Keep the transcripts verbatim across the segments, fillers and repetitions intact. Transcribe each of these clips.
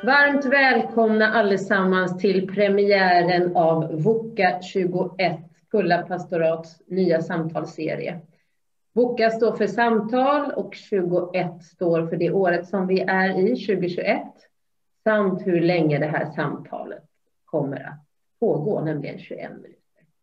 Varmt välkomna allesammans till premiären av VOCA tjugoett, Kulla pastorats nya samtalsserie. VOCA står för samtal och tjugoett står för det året som vi är i, tjugohundratjugoett, samt hur länge det här samtalet kommer att pågå, nämligen tjugoen minuter.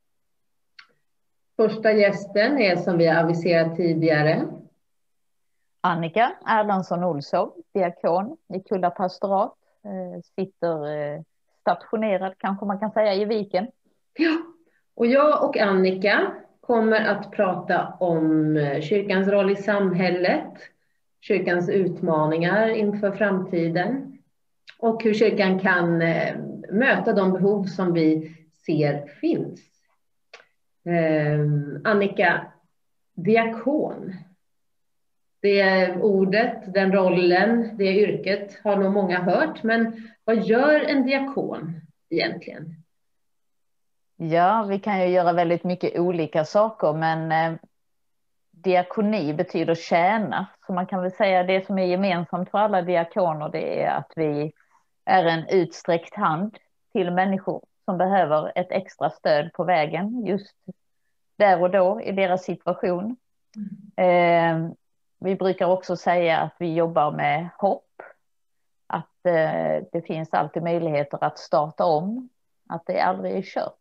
Första gästen är, som vi har aviserat tidigare, Annika Erlandsson Olsson, diakon i Kulla pastorat, sitter stationerad, kanske man kan säga, i Viken. Ja, och jag och Annika kommer att prata om kyrkans roll i samhället, kyrkans utmaningar inför framtiden och hur kyrkan kan möta de behov som vi ser finns. Eh, Annika, diakon. Det ordet, den rollen, det yrket har nog många hört. Men vad gör en diakon egentligen? Ja, vi kan ju göra väldigt mycket olika saker, men eh, diakoni betyder tjäna. Så man kan väl säga det som är gemensamt för alla diakoner, det är att vi är en utsträckt hand till människor som behöver ett extra stöd på vägen just där och då i deras situation. Mm. Eh, Vi brukar också säga att vi jobbar med hopp, att eh, det finns alltid möjligheter att starta om, att det aldrig är kört.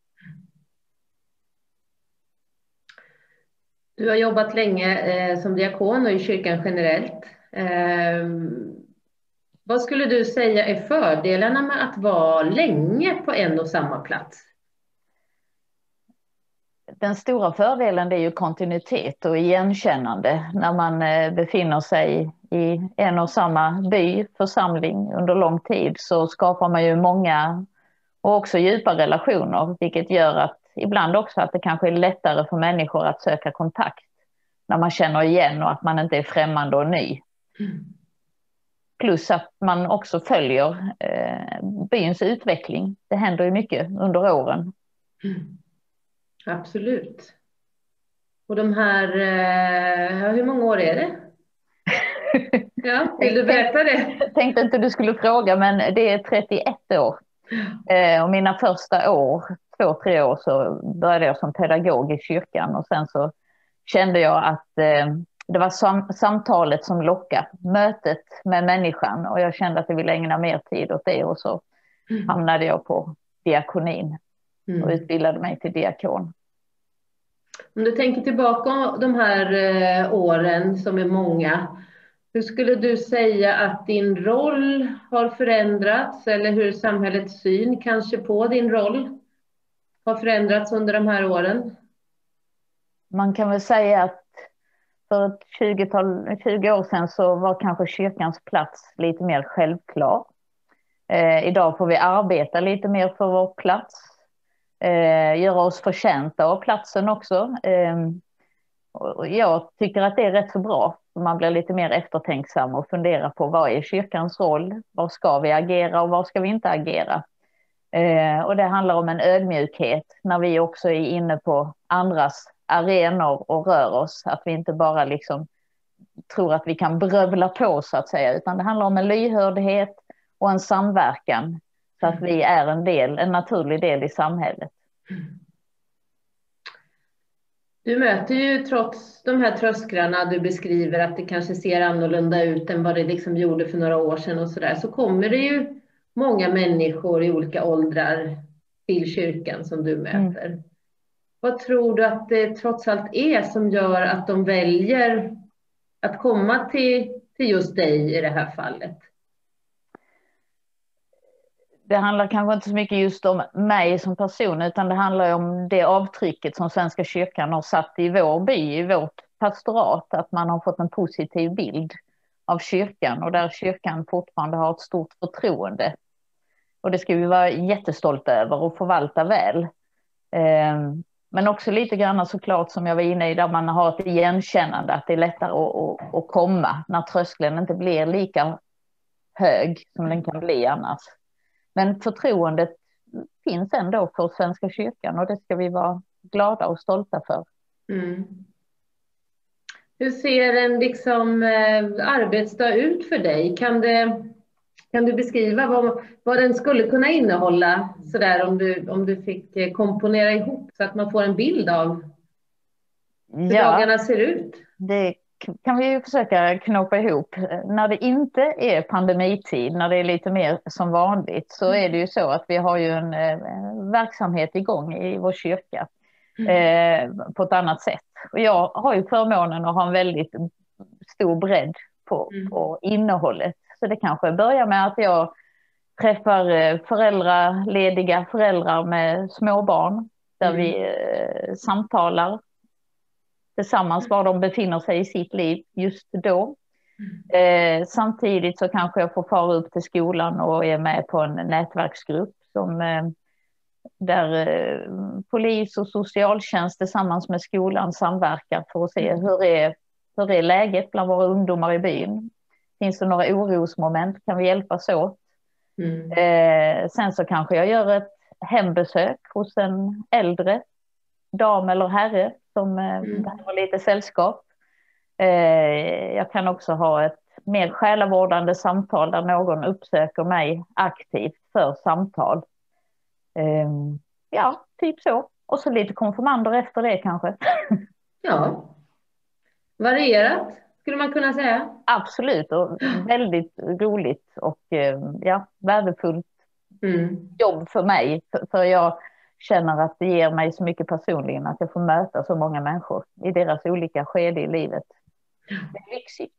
Du har jobbat länge eh, som diakon och i kyrkan generellt. Eh, vad skulle du säga är fördelarna med att vara länge på en och samma plats? Den stora fördelen, det är ju kontinuitet och igenkännande. När man befinner sig i en och samma by, församling under lång tid, så skapar man ju många och också djupa relationer, vilket gör att ibland också att det kanske är lättare för människor att söka kontakt när man känner igen och att man inte är främmande och ny. Mm. Plus att man också följer eh, byns utveckling. Det händer ju mycket under åren. Mm. Absolut. Och de här, eh, hur många år är det? Ja, vill du berätta det? Jag tänkte inte du skulle fråga, men det är trettioett år. Eh, och mina första år, två, tre år, så började jag som pedagog i kyrkan. Och sen så kände jag att eh, det var sam- samtalet som lockade, mötet med människan. Och jag kände att jag ville ägna mer tid åt det. Och så mm. hamnade jag på diakonin mm. och utbildade mig till diakon. Om du tänker tillbaka de här eh, åren som är många, hur skulle du säga att din roll har förändrats, eller hur samhällets syn kanske på din roll har förändrats under de här åren? Man kan väl säga att för ett tjugotal, tjugo år sedan så var kanske kyrkans plats lite mer självklar. Eh, idag får vi arbeta lite mer för vår plats. Eh, göra oss förtjänta av platsen också. Eh, och jag tycker att det är rätt så bra. Man blir lite mer eftertänksam och funderar på vad är kyrkans roll? Var ska vi agera och var ska vi inte agera? Eh, och det handlar om en ödmjukhet när vi också är inne på andras arenor och rör oss. Att vi inte bara liksom tror att vi kan brövla på, så att säga, utan det handlar om en lyhördhet och en samverkan. Så att vi är en del, en naturlig del i samhället. Du möter ju, trots de här trösklarna du beskriver, att det kanske ser annorlunda ut än vad det liksom gjorde för några år sedan och sådär, så kommer det ju många människor i olika åldrar till kyrkan som du möter. Mm. Vad tror du att det trots allt är som gör att de väljer att komma till, till just dig i det här fallet? Det handlar kanske inte så mycket just om mig som person, utan det handlar om det avtrycket som Svenska kyrkan har satt i vår by, i vårt pastorat, att man har fått en positiv bild av kyrkan och där kyrkan fortfarande har ett stort förtroende. Och det ska vi vara jättestolta över och förvalta väl. Men också lite grann såklart, som jag var inne i, där man har ett igenkännande, att det är lättare att, att, att komma när tröskeln inte blir lika hög som den kan bli annars. Men förtroendet finns ändå för Svenska kyrkan och det ska vi vara glada och stolta för. Mm. Hur ser en liksom, eh, arbetsdag ut för dig? Kan det, Kan du beskriva vad, vad den skulle kunna innehålla så där, om du, om du fick komponera ihop så att man får en bild av hur Ja, dagarna ser ut? det kan vi ju försöka knåpa ihop. När det inte är pandemitid, när det är lite mer som vanligt, så är det ju så att vi har ju en eh, verksamhet igång i vår kyrka eh, på ett annat sätt. Och jag har ju förmånen att ha en väldigt stor bredd på, Mm. på innehållet. Så det kanske börjar med att jag träffar eh, föräldralediga föräldrar med små barn, där Mm. vi eh, samtalar tillsammans var de befinner sig i sitt liv just då. Eh, samtidigt så kanske jag får fara upp till skolan och är med på en nätverksgrupp som, eh, där eh, polis och socialtjänst tillsammans med skolan samverkar för att se hur är, hur är läget bland våra ungdomar i byn. Finns det några orosmoment? Kan vi hjälpas åt? Mm. Eh, sen så kanske jag gör ett hembesök hos en äldre dam eller herre som eh, Mm. behöver lite sällskap. Eh, jag kan också ha ett mer själavårdande samtal där någon uppsöker mig aktivt för samtal. Eh, ja, typ så. Och så lite konfirmander efter det kanske. Ja, varierat skulle man kunna säga. Absolut, och väldigt roligt och eh, ja, värdefullt Mm. jobb för mig. För, för jag känner att det ger mig så mycket personligen att jag får möta så många människor i deras olika skede i livet. Det är lyxigt.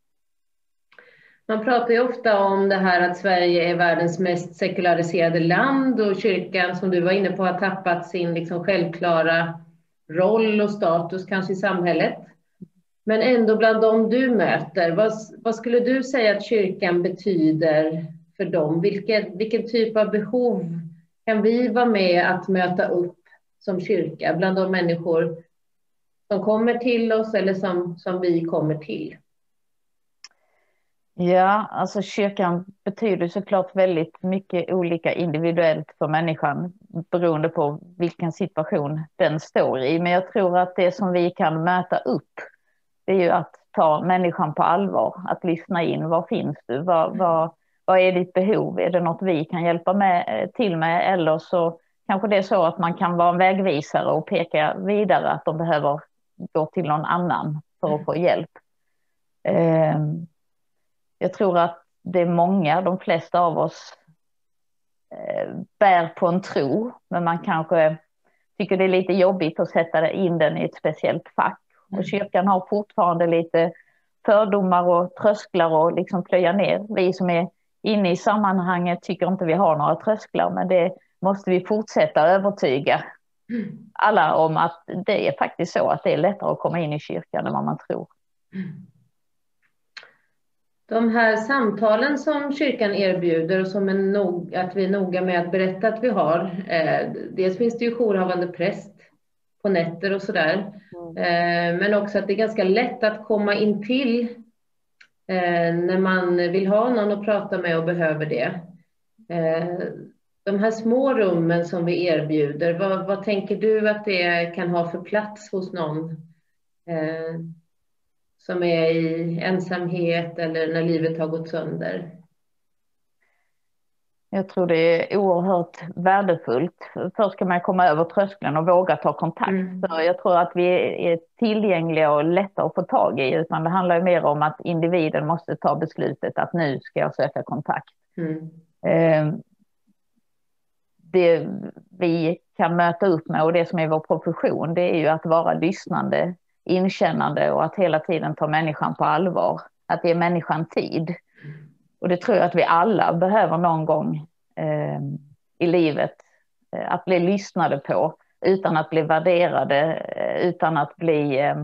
Man pratar ju ofta om det här att Sverige är världens mest sekulariserade land, och kyrkan, som du var inne på, har tappat sin liksom självklara roll och status kanske i samhället. Men ändå bland dem du möter, vad, vad skulle du säga att kyrkan betyder för dem? Vilken, vilken typ av behov kan vi vara med att möta upp som kyrka bland de människor som kommer till oss eller som, som vi kommer till? Ja, alltså kyrkan betyder såklart väldigt mycket olika individuellt för människan beroende på vilken situation den står i. Men jag tror att det som vi kan möta upp, det är ju att ta människan på allvar, att lyssna in. Var finns du? Vad, vad, vad är ditt behov? Är det något vi kan hjälpa med, till med? Eller så kanske det är så att man kan vara en vägvisare och peka vidare att de behöver gå till någon annan för att få hjälp. Eh, jag tror att det är många, de flesta av oss eh, bär på en tro, men man kanske tycker det är lite jobbigt att sätta in den i ett speciellt fack. Och kyrkan har fortfarande lite fördomar och trösklar och liksom plöja ner. Vi som är inne i sammanhanget tycker inte vi har några trösklar, men det måste vi fortsätta övertyga alla om att det är faktiskt så att det är lättare att komma in i kyrkan än vad man tror. De här samtalen som kyrkan erbjuder och som är nog, att vi är noga med att berätta att vi har. Eh, dels finns det ju jourhavande präst på nätter och sådär. Mm. Eh, men också att det är ganska lätt att komma in till eh, när man vill ha någon att prata med och behöver det. Eh, de här små rummen som vi erbjuder, vad, vad tänker du att det kan ha för plats hos någon eh, som är i ensamhet eller när livet har gått sönder? Jag tror det är oerhört värdefullt. Först ska man komma över tröskeln och våga ta kontakt. Mm. Så jag tror att vi är tillgängliga och lätta att få tag i. Utan det handlar mer om att individen måste ta beslutet att nu ska jag söka kontakt. Mm. Det vi kan möta upp med och det som är vår profession, det är ju att vara lyssnande, inkännande och att hela tiden ta människan på allvar. Att ge människan tid. Och det tror jag att vi alla behöver någon gång eh, i livet. Eh, att bli lyssnade på utan att bli värderade, eh, utan att bli eh,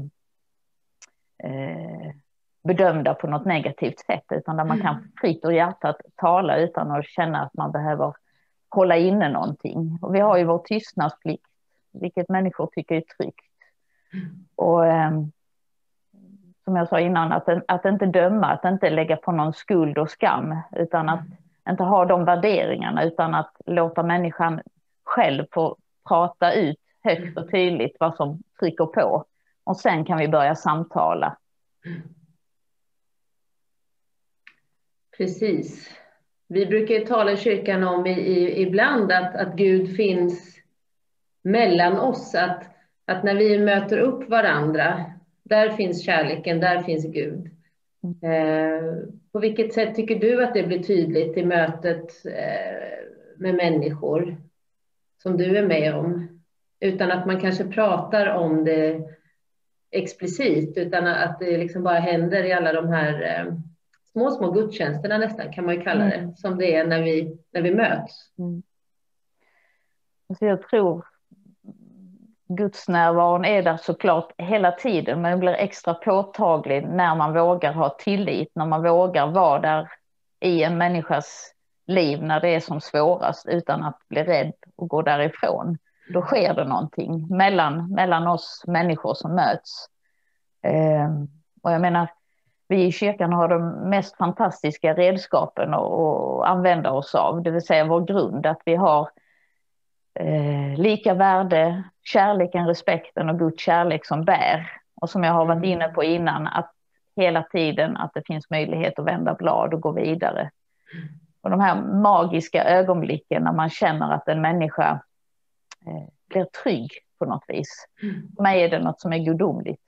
eh, bedömda på något negativt sätt. Utan där man kan fritt ur hjärtat tala utan att känna att man behöver hålla inne någonting. Och vi har ju vår tystnadsplikt, vilket människor tycker är tryggt. Och... Eh, som jag sa innan, att, att inte döma, att inte lägga på någon skuld och skam, utan att inte ha de värderingarna, utan att låta människan själv få prata ut högt och tydligt vad som trycker på. Och sen kan vi börja samtala. Precis. Vi brukar ju tala i kyrkan om i, i, ibland att, att Gud finns mellan oss. Att, att när vi möter upp varandra, där finns kärleken, där finns Gud. Eh, på vilket sätt tycker du att det blir tydligt i mötet eh, med människor som du är med om? Utan att man kanske pratar om det explicit, utan att det liksom bara händer i alla de här eh, små, små gudstjänsterna nästan, kan man ju kalla det, mm. som det är när vi, när vi möts. Mm. Alltså jag tror Guds närvaron är där såklart hela tiden, men det blir extra påtaglig när man vågar ha tillit, när man vågar vara där i en människas liv när det är som svårast utan att bli rädd och gå därifrån. Då sker det någonting mellan, mellan oss människor som möts. Eh, och jag menar, vi i kyrkan har de mest fantastiska redskapen att, att använda oss av, det vill säga vår grund, att vi har Eh, lika värde, kärleken, respekten och Guds kärlek som bär. Och som jag har varit inne på innan, att hela tiden att det finns möjlighet att vända blad och gå vidare. Och de här magiska ögonblicken när man känner att en människa eh, blir trygg på något vis. För mig är det något som är gudomligt.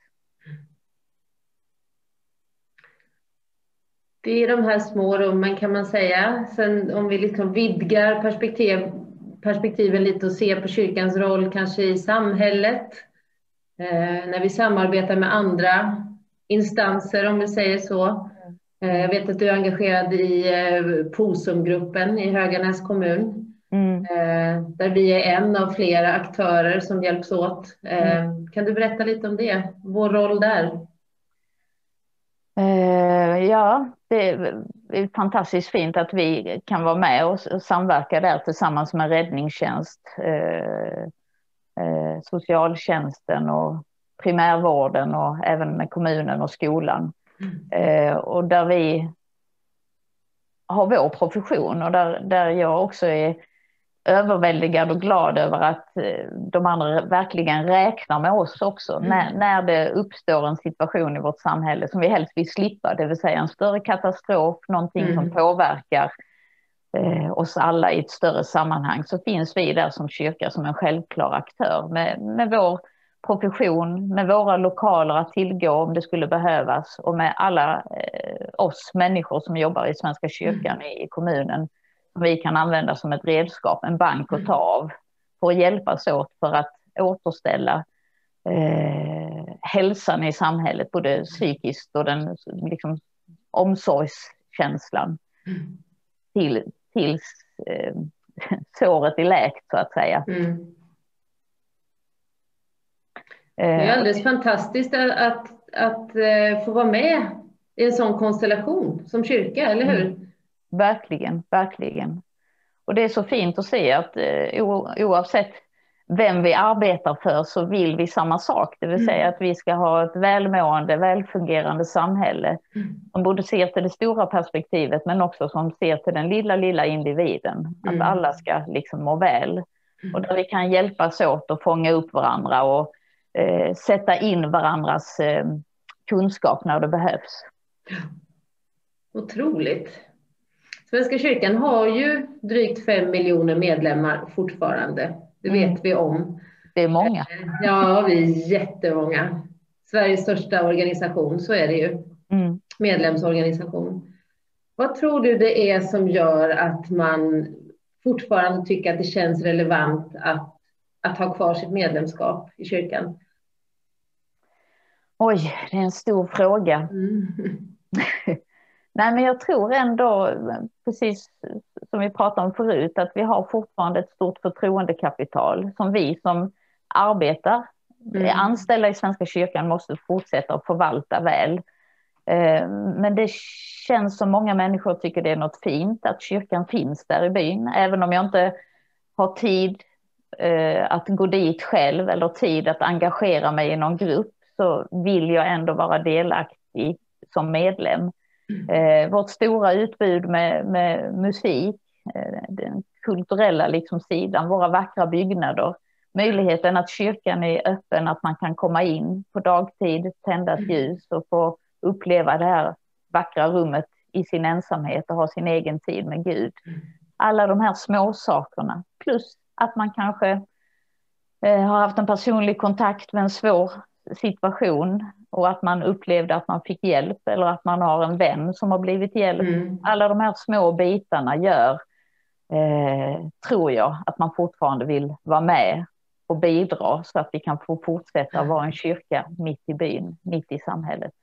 Det är de här små rummen, kan man säga. Sen om vi liksom vidgar perspektiv perspektiven lite och ser på kyrkans roll kanske i samhället. Eh, när vi samarbetar med andra instanser, om vi säger så. Eh, jag vet att du är engagerad i eh, Posumgruppen i Höganäs kommun. Mm. Eh, där vi är en av flera aktörer som hjälps åt. Eh, mm. Kan du berätta lite om det? Vår roll där? Eh, ja, det är fantastiskt fint att vi kan vara med och samverka där tillsammans med räddningstjänst, eh, eh, socialtjänsten och primärvården och även med kommunen och skolan. Mm. Eh, och där vi har vår profession och där, där jag också är överväldigad och glad över att de andra verkligen räknar med oss också. Mm. När, när det uppstår en situation i vårt samhälle som vi helst vill slippa, det vill säga en större katastrof, någonting mm. som påverkar eh, oss alla i ett större sammanhang, så finns vi där som kyrka som en självklar aktör med, med vår profession, med våra lokaler att tillgå om det skulle behövas och med alla eh, oss människor som jobbar i Svenska kyrkan mm. i, i kommunen. Vi kan använda som ett redskap, en bank att ta av för att hjälpas åt för att återställa eh, hälsan i samhället, både psykiskt och den liksom, omsorgskänslan till, tills eh, såret är läkt, så att säga. Mm. Det är alldeles fantastiskt att, att, att få vara med i en sån konstellation som kyrka, eller hur? Mm. Verkligen, verkligen. Och det är så fint att se att eh, oavsett vem vi arbetar för så vill vi samma sak. Det vill mm. säga att vi ska ha ett välmående, välfungerande samhälle mm. som både ser till det stora perspektivet men också som ser till den lilla, lilla individen. Mm. Att alla ska liksom må väl. Mm. Och där vi kan hjälpas åt och fånga upp varandra och eh, sätta in varandras eh, kunskap när det behövs. Otroligt. Svenska kyrkan har ju drygt fem miljoner medlemmar fortfarande. Det vet mm. vi om. Det är många. Ja, vi är jättemånga. Sveriges största organisation, så är det ju. Mm. Medlemsorganisation. Vad tror du det är som gör att man fortfarande tycker att det känns relevant att, att ha kvar sitt medlemskap i kyrkan? Oj, det är en stor fråga. Mm. Nej, men jag tror ändå, precis som vi pratade om förut, att vi har fortfarande ett stort förtroendekapital som vi som arbetar, mm. är anställda i Svenska kyrkan, måste fortsätta att förvalta väl. Men det känns som många människor tycker det är något fint att kyrkan finns där i byn. Även om jag inte har tid att gå dit själv eller tid att engagera mig i någon grupp, så vill jag ändå vara delaktig som medlem. Eh, vårt stora utbud med, med musik, eh, den kulturella liksom sidan, våra vackra byggnader, möjligheten att kyrkan är öppen, att man kan komma in på dagtid, tända ett ljus och få uppleva det här vackra rummet i sin ensamhet och ha sin egen tid med Gud. Alla de här små sakerna. Plus att man kanske eh, har haft en personlig kontakt med en svår situation och att man upplevde att man fick hjälp eller att man har en vän som har blivit hjälp. Mm. Alla de här små bitarna gör, eh, tror jag, att man fortfarande vill vara med och bidra så att vi kan få fortsätta vara en kyrka mitt i byn, mitt i samhället.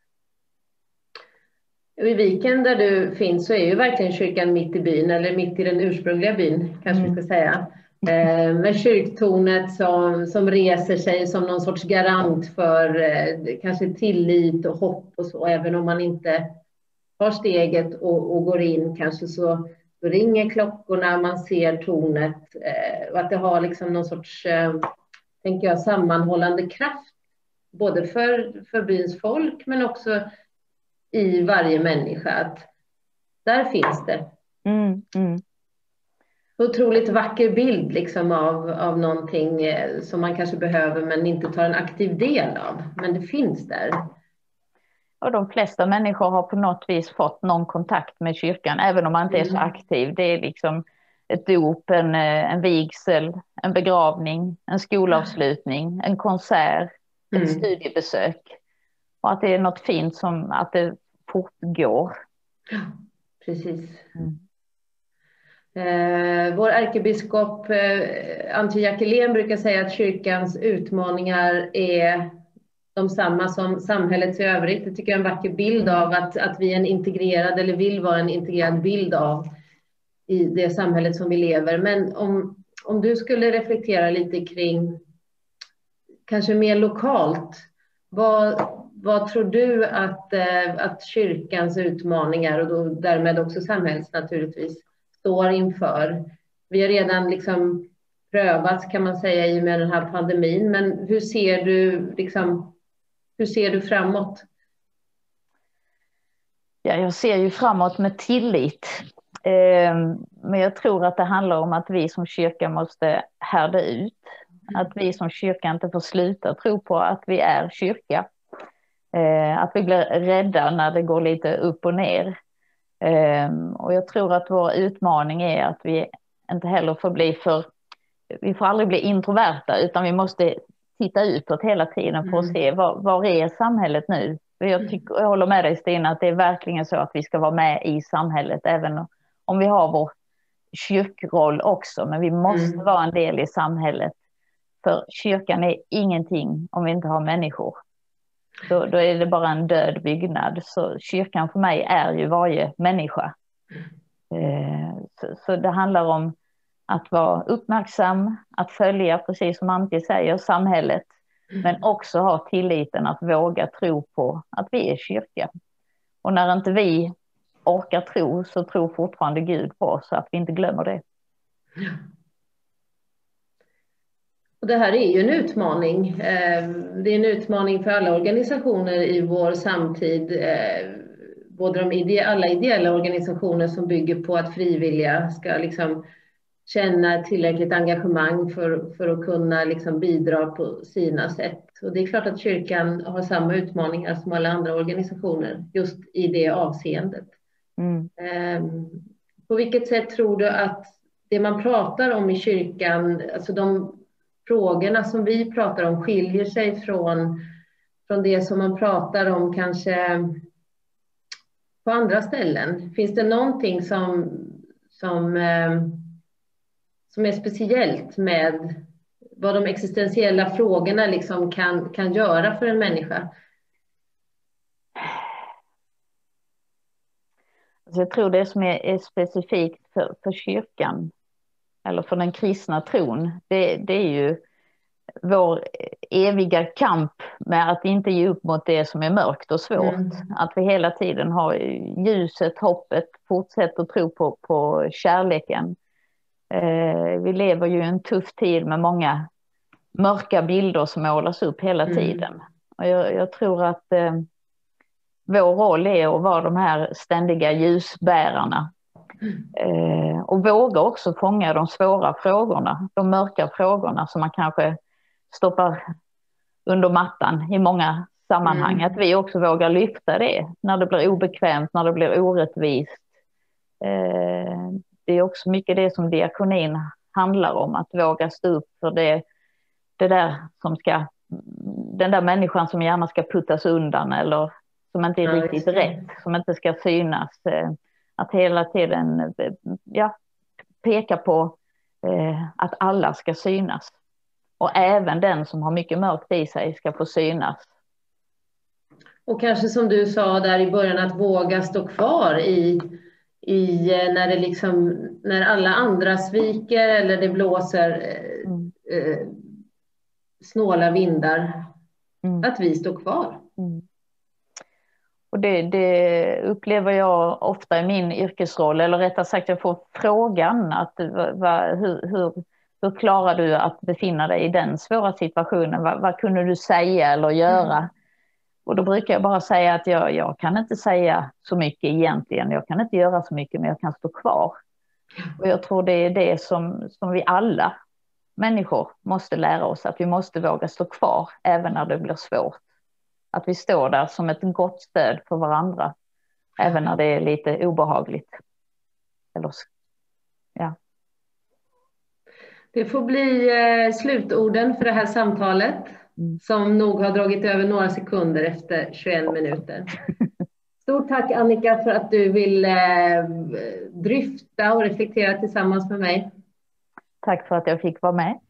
I Viken där du finns så är ju verkligen kyrkan mitt i byn, eller mitt i den ursprungliga byn kanske mm. vi ska säga. Eh, med kyrktornet som, som reser sig som någon sorts garant för eh, kanske tillit och hopp och så. Även om man inte tar steget och, och går in kanske så ringer klockorna, man ser tornet. Eh, och att det har liksom någon sorts, eh, tänker jag, sammanhållande kraft. Både för, för byns folk men också i varje människa. Att där finns det. Mm, mm. Otroligt vacker bild liksom av, av någonting som man kanske behöver men inte tar en aktiv del av. Men det finns där. Och de flesta människor har på något vis fått någon kontakt med kyrkan. Även om man inte är så aktiv. Det är liksom ett dop, en, en vigsel, en begravning, en skolavslutning, en konsert, ett mm. studiebesök. Och att det är något fint som att det fortgår. Ja, precis. Mm. Eh, vår ärkebiskop eh, Antje Jackelén brukar säga att kyrkans utmaningar är de samma som samhället i övrigt. Det tycker jag är en vacker bild av att, att vi är en integrerad eller vill vara en integrerad bild av i det samhället som vi lever. Men om, om du skulle reflektera lite kring kanske mer lokalt, vad, vad tror du att, eh, att kyrkans utmaningar och då därmed också samhälls naturligtvis står inför? Vi har redan liksom prövat kan man säga i och med den här pandemin, men hur ser du liksom, hur ser du framåt? Ja, jag ser ju framåt med tillit. Eh, men jag tror att det handlar om att vi som kyrka måste härda ut. Att vi som kyrka inte får sluta tro på att vi är kyrka. Eh, att vi blir rädda när det går lite upp och ner. Um, och jag tror att vår utmaning är att vi inte heller får bli för, vi får aldrig bli introverta utan vi måste titta utåt hela tiden för att mm. se var, var är samhället nu. Jag, tycker, jag håller med dig Stina att det är verkligen så att vi ska vara med i samhället även om vi har vår kyrkroll också, men vi måste mm. vara en del i samhället för kyrkan är ingenting om vi inte har människor. Då, då är det bara en död byggnad. Så kyrkan för mig är ju varje människa. Eh, så, så det handlar om att vara uppmärksam, att följa, precis som Antje säger, samhället. Men också ha tilliten att våga tro på att vi är kyrka. Och när inte vi orkar tro så tror fortfarande Gud på oss så att vi inte glömmer det. Och det här är ju en utmaning. Det är en utmaning för alla organisationer i vår samtid. Både de ide- alla ideella organisationer som bygger på att frivilliga ska liksom känna tillräckligt engagemang för, för att kunna liksom bidra på sina sätt. Och det är klart att kyrkan har samma utmaningar som alla andra organisationer just i det avseendet. Mm. På vilket sätt tror du att det man pratar om i kyrkan, alltså de frågorna som vi pratar om skiljer sig från, från det som man pratar om kanske på andra ställen? Finns det någonting som, som, som är speciellt med vad de existentiella frågorna liksom kan, kan göra för en människa? Alltså jag tror det som är, är specifikt för, för kyrkan eller för den kristna tron, det, det är ju vår eviga kamp med att inte ge upp mot det som är mörkt och svårt. Mm. Att vi hela tiden har ljuset, hoppet, fortsätter att tro på, på kärleken. Eh, vi lever ju i en tuff tid med många mörka bilder som målas upp hela mm. tiden. Och jag, jag tror att eh, vår roll är att vara de här ständiga ljusbärarna. Eh, och våga också fånga de svåra frågorna, de mörka frågorna som man kanske stoppar under mattan i många sammanhang. Mm. Att vi också vågar lyfta det när det blir obekvämt, när det blir orättvist. Eh, det är också mycket det som diakonin handlar om. Att våga stå upp för det, det där som ska, den där människan som gärna ska puttas undan eller som inte är Ja, riktigt just det. rätt, som inte ska synas. Eh, att hela tiden eh, ja, peka på eh, att alla ska synas. Och även den som har mycket mörkt i sig ska få synas. Och kanske som du sa där i början, att våga stå kvar i, i när det liksom, när alla andra sviker eller det blåser eh, Mm. eh, snåla vindar, Mm. att vi står kvar. Mm. Och det, det upplever jag ofta i min yrkesroll, eller rättare sagt jag får frågan att va, hur, hur, hur klarar du att befinna dig i den svåra situationen? Va, vad kunde du säga eller göra? Mm. Och då brukar jag bara säga att jag, jag kan inte säga så mycket egentligen, jag kan inte göra så mycket, men jag kan stå kvar. Och jag tror det är det som, som vi alla människor måste lära oss, att vi måste våga stå kvar även när det blir svårt. Att vi står där som ett gott stöd för varandra, även när det är lite obehagligt. Eller, ja. Det får bli eh, slutorden för det här samtalet, mm. som nog har dragit över några sekunder efter tjugoen minuter. Stort tack Annika för att du vill eh, dryfta och reflektera tillsammans med mig. Tack för att jag fick vara med.